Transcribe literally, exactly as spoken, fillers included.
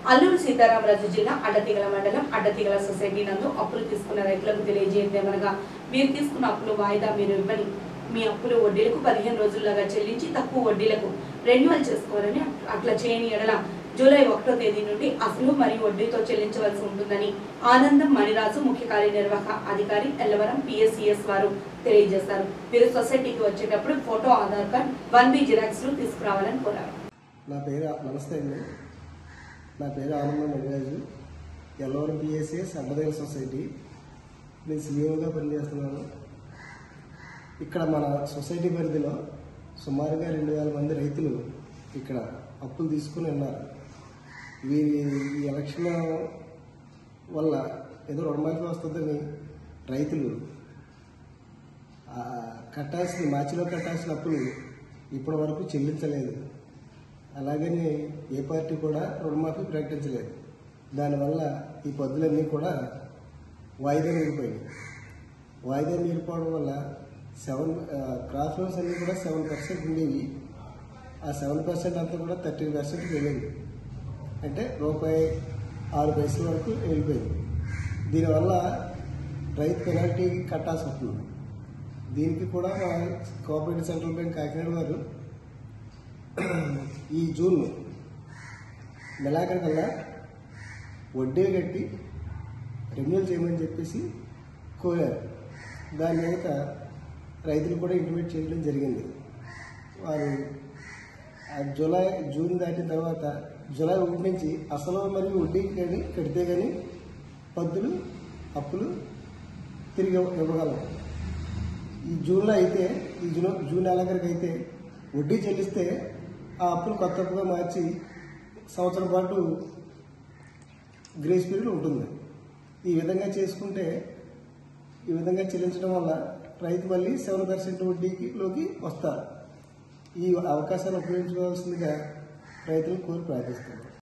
అల్లూరు సీతారామరాజు జిల్లా అడ్డతీగల మండలం అడ్డతీగల సొసైటీ నందు అప్పులు తీసుకున్న రైతులకు తెలియజేయదేమనగా మీరు తీసుకున్న అప్పులు వాయిదా మీరు ఇవ్వని మీ అప్పులు వడ్డీలకు పదిహేను రోజుల్లోగా చెల్లించి తక్కువ వడ్డీలకు రెన్యువల్ చేసుకోవాలని అట్లా చేయని ఎడల జూలై ఒకటో తేదీ నుండి అసలు మరియు వడ్డీతో చెల్లించవలసి ఉంటుందని ఆనందం మణిరాజు ముఖ్య కార్యనిర్వాహక అధికారి ఎల్లవరం పిఎస్సిఎస్ వారు తెలియజేశారు. వీరు సొసైటీకి వచ్చేటప్పుడు photo Aadhaar card one B xerox తీసుకురావాలని కోరారు. నా పేరు నమస్తే అండి నా పేరు ఆనందం మణిరాజు ఎల్లవరం పిఎస్సిఎస్ అడ్డతీగల సొసైటీ నేను సీఈఓగా పనిచేస్తున్నాను. ఇక్కడ మన సొసైటీ పరిధిలో సుమారుగా రెండు వేల మంది రైతులు ఇక్కడ అప్పులు తీసుకుని ఉన్నారు. వీరి ఈ ఎలక్షన్ వల్ల ఏదో రుణమాఫీ వస్తుందని రైతులు కట్టాల్సిన మార్చిలో కట్టాల్సిన అప్పులు ఇప్పటి వరకు చెల్లించలేదు. అలాగని ఏ పార్టీ కూడా రుణమాఫీ ప్రకటించలేదు. దానివల్ల ఈ పద్దులన్నీ కూడా వాయిదా మిగిలిపోయాయి. వాయిదా మిగిలిపోవడం వల్ల సెవెన్ క్రాప్ లోన్స్ అన్నీ కూడా సెవెన్ పర్సెంట్ ఉండేవి. ఆ సెవెన్ పర్సెంట్ అంతా కూడా థర్టీన్ పర్సెంట్ వెళ్ళింది. అంటే రూపాయి ఆరు పైసల వరకు వెళ్ళిపోయింది. దీనివల్ల రైతు పెనాల్టీ కట్టాల్సి వస్తుంది. దీనికి కూడా మా కోఆపరేటివ్ సెంట్రల్ బ్యాంక్ కాకినాడ వారు ఈ జూన్ నెలాఖరు కల్లా వడ్డీ కట్టి రెన్యూవల్ చేయమని చెప్పేసి కోరారు. దాని మీద రైతులు కూడా ఇంటిమేట్ చేయడం జరిగింది. వారు జూలై జూన్ దాటిన తర్వాత జూలై ఒకటి నుంచి అసలు మరియు వడ్డీ కానీ కడితే కానీ పద్దులు అప్పులు తిరిగి ఇవ్వగలం. ఈ జూన్లో అయితే ఈ జూన్ జూన్ నెలాఖరికి అయితే వడ్డీ చెల్లిస్తే ఆ అప్పులు కొత్త అప్పుగా మార్చి సంవత్సరం పాటు గ్రేస్ పీరియడ్ ఉంటుంది. ఈ విధంగా చేసుకుంటే ఈ విధంగా చెల్లించడం వల్ల రైతు మళ్ళీ సెవెన్ పర్సెంట్ వడ్డీలోకి వస్తారు. ఈ అవకాశాన్ని ఉపయోగించుకోవాల్సిందిగా రైతులు కోరి ప్రార్థిస్తారు.